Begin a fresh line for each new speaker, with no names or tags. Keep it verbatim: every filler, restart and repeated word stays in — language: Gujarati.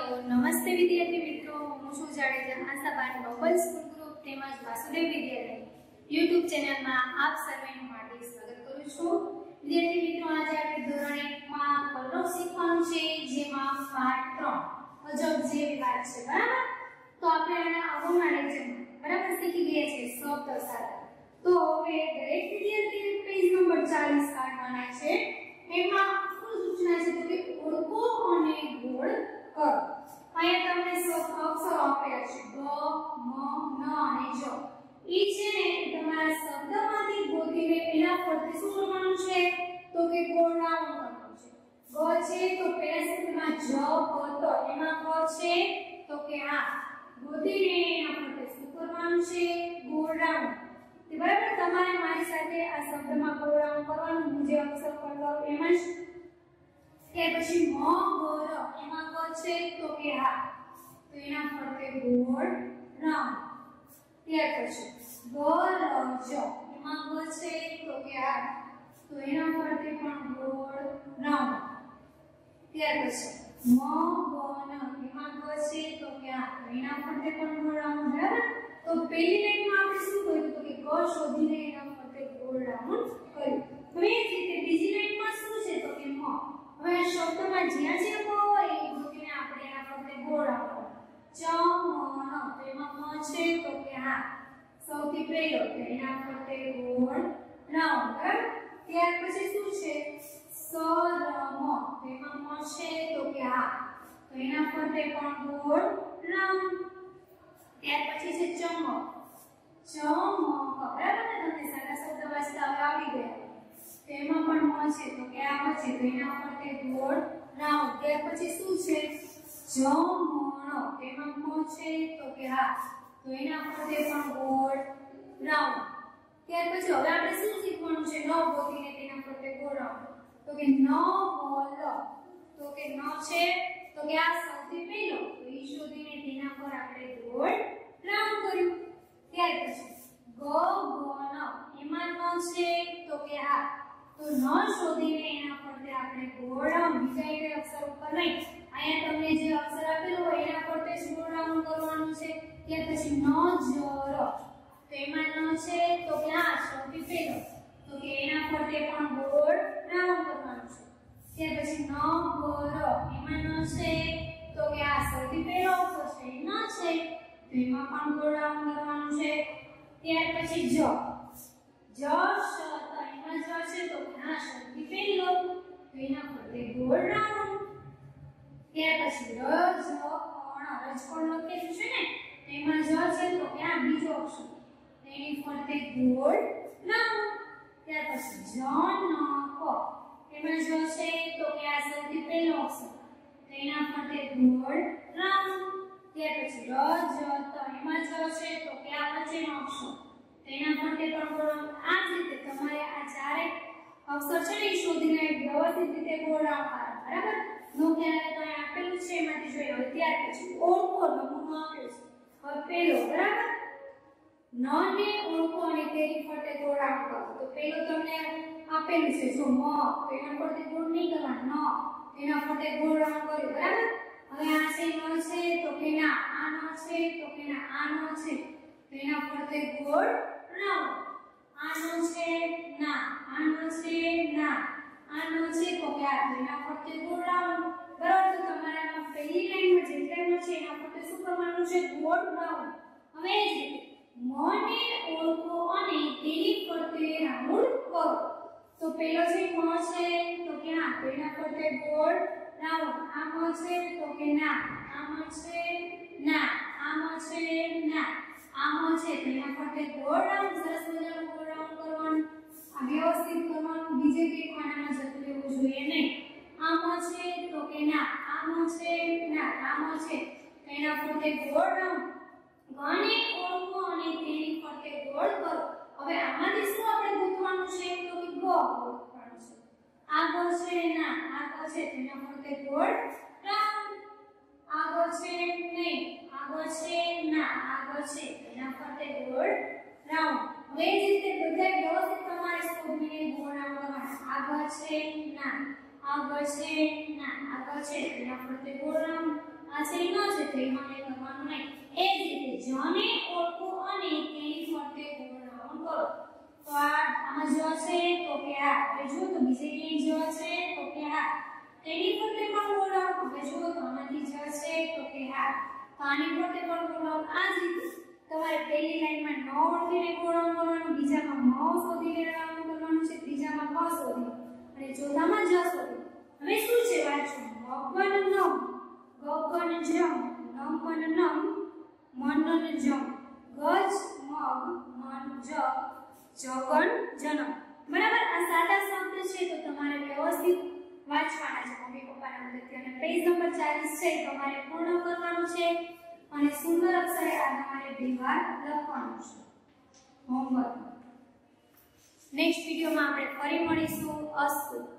હેલો નમસ્તે વિદ્યાર્થી મિત્રો, હું છું Jadeja Ashaben noble school group તેમજ વાસુદેવ વિદ્યાલય યુટ્યુબ ચેનલમાં આપ સર્વેનું હાર્દિક સ્વાગત કરું છું। વિદ્યાર્થી મિત્રો, આજે આપણે ધોરણ એક માં પલ્લવ શીખવાનું છે, જેમાં પાઠ ત્રણ અજબ જેવી વાત છે, બરાબર। તો આપણે આના અગાઉના લેક્ચરમાં બરાબર શીખી ગયા છે શબ્દ સાથે। તો હવે દરેક વિદ્યાર્થી પેજ નંબર ચાલીસ કાઢવાના છે। એમાં શું સૂચના છે તો કે ઓળખો અને ગોળ કરો। અહીંયા તમને અક્ષરો આપેલા છે ગ, મ, ન અને જ। ઈ છે ને તમારા શબ્દમાંથી ગોતીને એના પરથી શું કરવાનું છે તો કે ગોળ રાઉન્ડ કરવાનું છે। ગ છે તો પહેલા શબ્દમાં જ હતો, એમાં ક છે તો કે આ ગોતીને એના પરથી શું કરવાનું છે ગોળ રાઉન્ડ। તે બરાબર તમારે મારી સાથે આ શબ્દમાં ગોળ રાઉન્ડ કરવાનું, હું જે અક્ષર પર કરું એમાં જ। ત્યાર પછી મ ગોર, એમાં ક છે તો કે હા, તો એના ફરતે ગોળ રાઉન્ડ। ત્યાર પછી ગરજ, એમાં ગ છે તો કે હા, તો એના ફરતે પણ ગોળ રાઉન્ડ। ત્યાર પછી મ ગન, એમાં ગ છે તો કે હા, તો એના ફરતે પણ ગોળ રાઉન્ડ, બરાબર। તો પહેલી લાઈનમાં આપણે શું કર્યું તો કે ગ શોધીને એના ફરતે ગોળ રાઉન્ડ કર્યું। હવે એ જ રીતે બીજી લાઈનમાં શું છે તો કે મ। હવે આ શબ્દમાં જ્યાં જ્યાં મ હોય એ ગોતીને આપણે એના ફરતે ગોળ રાઉન્ડ ચ મ ન, તો એમાં મ છે તો કે હા, સૌથી પહેલો તો એના ફરતે ગોળ રાઉન્ડ, બરાબર। ત્યાર પછી શું છે સ ર મ, તો એમાં મ છે તો કે હા, તો એના ફરતે પણ ગોળ રાઉન્ડ। ત્યાર પછી છે ચમ, ચમક, બરાબર ને, તમને સાદા શબ્દ વાંચતા હવે આવડી ગયા। તેમાં પણ મ છે તો કે આ છે, તો એના ફરતે ગોળ રાઉન્ડ। ત્યાર પછી શું છે જમણ, તેમાં મ છે તો કે હા, તો એના ફરતે પણ ગોળ રાઉન્ડ। ત્યાર પછી હવે આપણે શું શીખવાનું છે ન ગોતીને તેના ફરતે ગોળ રાઉન્ડ, તો કે ન બોલ, તો કે ન છે તો કે આ સૌથી પહેલો, તો ઈ શોધીને તેના પર આપણે ગોળ રાઉન્ડ કર્યું। ત્યાર પછી ગ ગન, એમાં ન છે તો કે હા, તો ન શોધીને એના ફરતે આપણે ગોળ રાઉન્ડ, બીજા એક અક્ષર ઉપર નહીં, અહીંયા તમને જે અક્ષર આપેલો હોય એના ફરતે જ ગોળ રાઉન્ડ કરવાનું છે। ત્યાર પછી ન જર, તો એમાં ન છે તો કે આ સૌથી પહેલો, તો કે એના ફરતે પણ ગોળ રાઉન્ડ કરવાનું છે। ત્યાર પછી ન ગર, એમાં ન છે તો કે આ સૌથી પહેલો અક્ષર છે ન છે, તો એમાં પણ ગોળ રાઉન્ડ કરવાનું છે। ત્યાર પછી જ જશ, તો એમાં જ છે તો કે આ સૌથી પહેલો, તો એના ફરતે ગોળ રાઉન્ડ। ત્યાર પછી રજ કણ, રજકણ લખેલું છે ને, એમાં જ છે તો કે આ બીજો અક્ષર, તેની ફરતે ગોળ રાઉન્ડ। ત્યાર પછી જનક, એમાં જ છે તો કે આ સૌથી પહેલો અક્ષર, તેના ફરતે ગોળ રાઉન્ડ। ત્યાર પછી રજત, એમાં જ છે તો કે આ વચ્ચેનો અક્ષર, તેના ફરતે પણ ગોળ રાઉન્ડ। આ જ રીતે તમારે આ ચારે અક્ષર છે ને શોધીને વ્યવસ્થિત રીતે ગોળ રાઉન્ડ કરવાના, બરાબર। નો ખ્યાલ તો આપેલું છે એમાંથી જોઈએ। હવે ત્યાર પછી ઓળખો નમૂનો આપેલો છે, હવે પહેલો, બરાબર, ન ને ઓળખો અને તેની ફરતે ગોળ રાઉન્ડ કરો। તો પહેલો તમને આપેલું છે જો મ, તો એના ફરતે ગોળ નહીં કરવાનો, ન એના ફરતે ગોળ રાઉન્ડ કર્યો, બરાબર। હવે આ છે ન છે તો કે ના, આ ન છે તો કે ના, આ ન છે તો એના ફરતે ગોળ રાઉન્ડ। આ ન છે ના, આ ન છે ના, આ ન છે તો કે આ, તો એના ફરતે ગોળ રાઉન્ડ, બરાબર। તો તમારે આમાં પહેલી લાઈનમાં જેટલા ન છે એના ફરતે શું કરવાનું છે ગોળ રાઉન્ડ। હવે એ જ રીતે મને ઓળખો અને તેની ફરતે રાઉન્ડ કરો। તો પહેલો છે મ છે તો કે હા, તો એના ફરતે ગોળ રાઉન્ડ। આ મ છે તો કે ના, આ મ છે ના, આ મ છે ના, આ મ છે તો એના ફરતે ગોળ રાઉન્ડ। સરસ મજાનું ગોળ રાઉન્ડ કરવાનું, આ વ્યવસ્થિત કરવાનું, બીજે કે ખાનામાં જતું રહેવું જોઈએ નહીં। આ મ છે તો કે ના, આ મ છે ના, આ મ છે તો એના ફરતે ગોળ રાઉન્ડ। ગને ઓળખો અને તેની ફરતે ગોળ કરો। હવે આમાંથી શું આપણે ગોતવાનું છે તો કે ગ ગોતવાનું છે। આ ગ છે ના, આ ગ છે તેના ફરતે ગોળ રાઉન્ડ। આ ગ છે નહીં, આ ગ છે ના, આ ગ છે તેના ફરતે ગોળ રાઉન્ડ। હવે એ જ રીતે બધા વ્યવસ્થિત તમારે શોધીને ગોળ રાઉન્ડ કરવાના। આ ગ છે ના, આ ગ છે ના, આ ગ છે તેના ફરતે ગોળ રાઉન્ડ। આ છે લેવાને કરવાનું નહીં. એ જ રીતે જને ઓળખો અને તેની ફરતે પૂર્ણાંકન કરો. તો આ આમાં જ છે તો કે આ હવે જો તો બીજે ક્યાંય જ છે તો કે આ તેની ફરતે પણ પૂર્ણાંક હવે જો તો આમાંથી જ છે તો કે આ તો આની ફરતે પણ પૂર્ણાંક. આ જ રીતે તમારે પહેલી લાઈનમાં ન ઓળખીને પૂર્ણાંક કરવાનું, બીજામાં મ શોધીને કરવાનું છે, ત્રીજામાં ક શોધીને અને ચોથામાં જ શોધીને. હવે શું છે વાંચો. મગન નમ ગગન જમ નમન નમ મનન જમ ગજ મગ મન જગ જગન જનમ. બરાબર. આ સાદા શબ્દ છે તો તમારે વ્યવસ્થિત વાંચવાના છે મમ્મી પપ્પાના મદદથી. અને પેજ નંબર ચાલીસ છે તમારે પૂર્ણ કરવાનું છે અને સુંદર અક્ષરે આ તમારે બે વાર લખવાનું છે હોમવર્ક. નેક્સ્ટ વિડિયોમાં આપણે ફરી મળીશું. અસ્તુ.